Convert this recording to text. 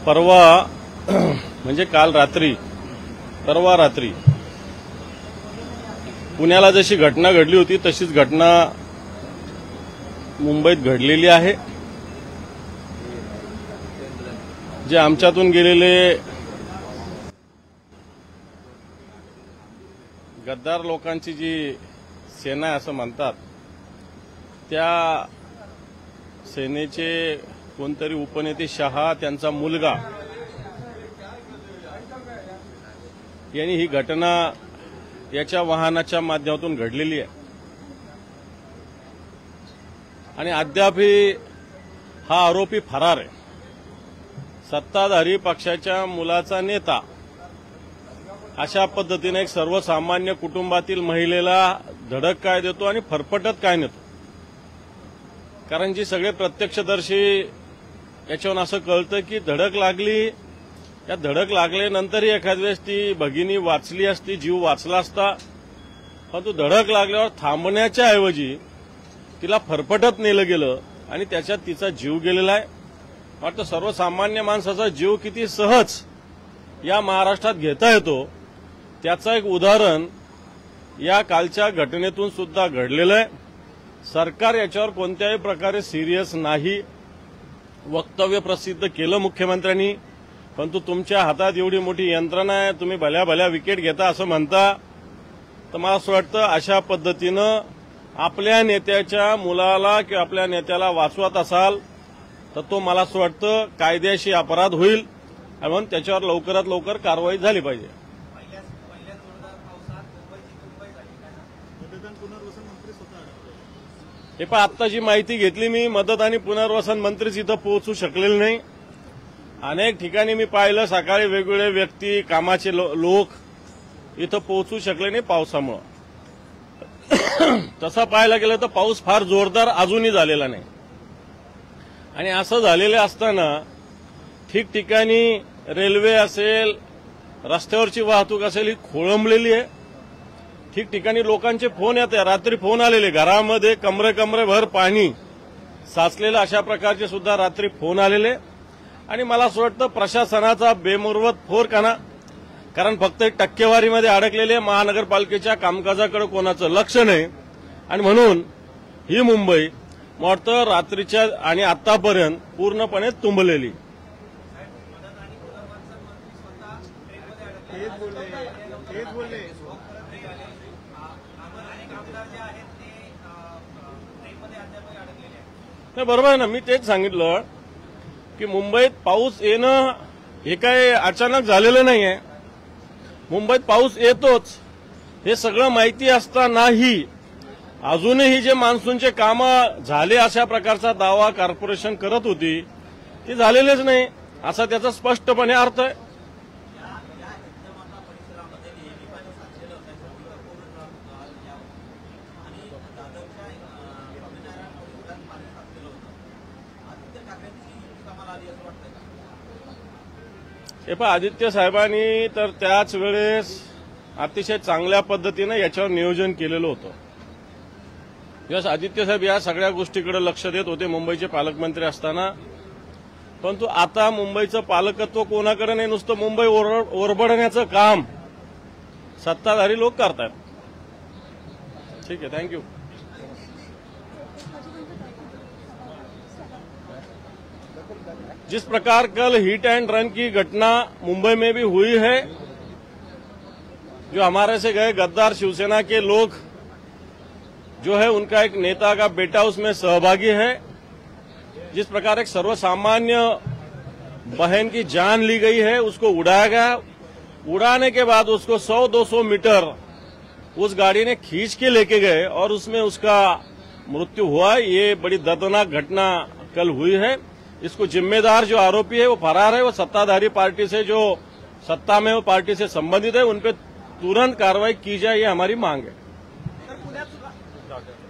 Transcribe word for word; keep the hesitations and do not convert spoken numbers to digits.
परवा म्हणजे काल रात्री परवा रात्री पुण्याला जशी घटना घडली होती तशीच घटना मुंबईत घडलेली आहे। जे आमच्यातून गेलेले गद्दार लोकांची जी सेना आहे असं म्हणतात, त्या सेनेचे कोणतरी उपनेते शहा त्यांचा मुलगा यांनी ही घटना याच्या वाहनाच्या माध्यमातून घडलेली आहे आणि अद्यापही हा आरोपी फरार आहे। सत्ताधारी पक्षाच्या मुलाचा नेता अशा पद्धतीने एक सर्वसामान्य कुटुंबातील महिलेला धडक काय देतो आणि फरफटत काय नेतो। कारण जी सगळे प्रत्यक्षदर्शी याच्यावरून असं कळतं की धडक लागली, या धडक लागल्यानंतरही एखाद्या वेळेस ती भगिनी वाचली असती, जीव वाचला असता, परंतु धडक लागल्यावर थांबण्याच्या ऐवजी तिला फरफटत नेलं गेलं आणि त्याच्यात तिचा जीव गेलेला आहे। वाटतं सर्वसामान्य माणसाचा जीव किती सहज या महाराष्ट्रात घेता येतो त्याचं एक उदाहरण या कालच्या घटनेतून सुद्धा घडलेलं आहे। सरकार याच्यावर कोणत्याही प्रकारे सिरियस नाही। वक्तव्य प्रसिद्ध केलं मुख्यमंत्र्यांनी, परंतु तुमच्या हातात एवढी मोठी यंत्रणा आहे, तुम्ही भल्या भल्या विकेट घेता असं म्हणता, तर मला असं वाटतं अशा पद्धतीनं आपल्या नेत्याच्या मुलाला किंवा आपल्या नेत्याला वाचवत असाल तर तो मला असं वाटतं कायद्याशी अपराध होईल आणि म्हणून त्याच्यावर लवकरात लवकर कारवाई झाली पाहिजे। हे पण आता जी माहिती घेतली मी, मदत आणि पुनर्वसन मंत्रीच इथं पोहोचू शकलेले नाही। अनेक ठिकाणी मी पाहिलं सकाळी वेगवेगळे व्यक्ती, कामाचे लोक इथं पोहोचू शकले नाही पावसामुळे। तसं पाहायला गेलं तर पाऊस फार जोरदार अजूनही झालेला नाही आणि असं झालेलं असताना ठिकठिकाणी रेल्वे असेल, रस्त्यावरची वाहतूक असेल ही खोळंबलेली आहे। ठिकठिकाणी लोकांचे फोन येत आहे, रात्री फोन आलेले, घरामध्ये कमरे कमरेभर पाणी साचलेलं अशा प्रकारचे सुद्धा रात्री फोन आलेले। आणि मला असं वाटतं प्रशासनाचा बेमुरवत फोरकाना, कारण फक्त टक्केवारीमध्ये अडकलेले महानगरपालिकेच्या कामकाजाकडे कोणाचं लक्ष नाही आणि म्हणून ही मुंबई वाटतं रात्रीच्या आणि आतापर्यंत पूर्णपणे तुंबलेली। नाही, बरोबर आहे ना, मी तेच सांगितलं की मुंबईत पाऊस येणं हे काय अचानक झालेलं नाहीये। मुंबईत पाऊस येतोच हे सगळं माहिती असतानाही अजूनही जे मान्सूनचे कामं झाले अशा प्रकारचा दावा कॉर्पोरेशन करत होती ते झालेलेच नाही असा त्याचा स्पष्टपणे अर्थ आहे। हे पण आदित्य साहेबांनी तर त्याच वेळेस अतिशय चांगल्या पद्धतीनं याच्यावर नियोजन केलेलं होतं। यस, आदित्य साहेब या सगळ्या गोष्टीकडे लक्ष देत होते मुंबईचे पालकमंत्री असताना, परंतु आता मुंबईचं पालकत्व कोणाकडे नाही, नुसतं मुंबई ओरबडण्याचं काम सत्ताधारी लोक करतात। ठीक है, थैंक यू। जिस प्रकार कल हिट एंड रन की घटना मुंबई में भी हुई है, जो हमारे से गए गद्दार शिवसेना के लोग जो है उनका एक नेता का बेटा उसमें सहभागी है। जिस प्रकार एक सर्वसामान्य बहन की जान ली गई है, उसको उड़ाया गया, उड़ाने के बाद उसको सौ दो सौ मीटर उस गाड़ी ने खींच के लेके गए और उसमें उसका मृत्यु हुआ। ये बड़ी दर्दनाक घटना कल हुई है। इसको जिम्मेदार जो आरोपी है वो फरार है। वो सत्ताधारी पार्टी से, जो सत्ता में वो पार्टी से संबंधित है, उन पर तुरंत कार्रवाई की जाए, ये हमारी मांग है।